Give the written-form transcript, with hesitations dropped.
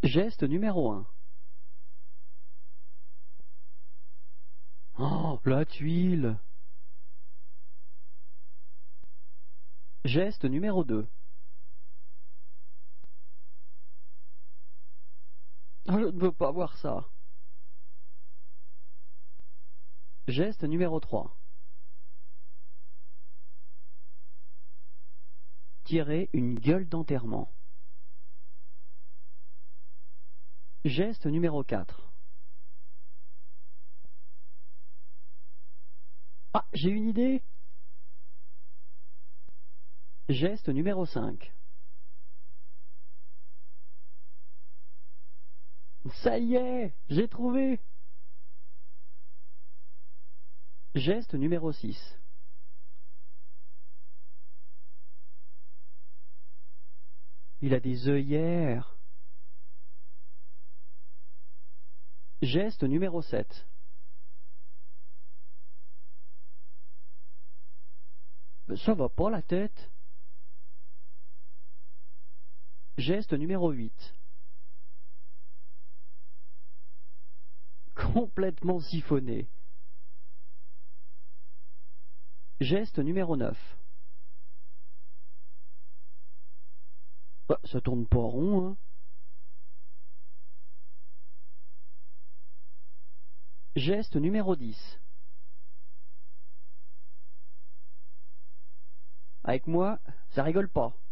Geste numéro 1. Oh, la tuile! Geste numéro 2. Oh, je ne veux pas voir ça. Geste numéro 3. Tirer une gueule d'enterrement. Geste numéro 4. Ah, j'ai une idée! Geste numéro 5. Ça y est, j'ai trouvé! Geste numéro 6. Il a des œillères. Geste numéro 7. Ça va pas la tête. Geste numéro 8. Complètement siphonné. Geste numéro 9. Ça tourne pas rond, hein. Geste numéro 10. Avec moi, ça rigole pas.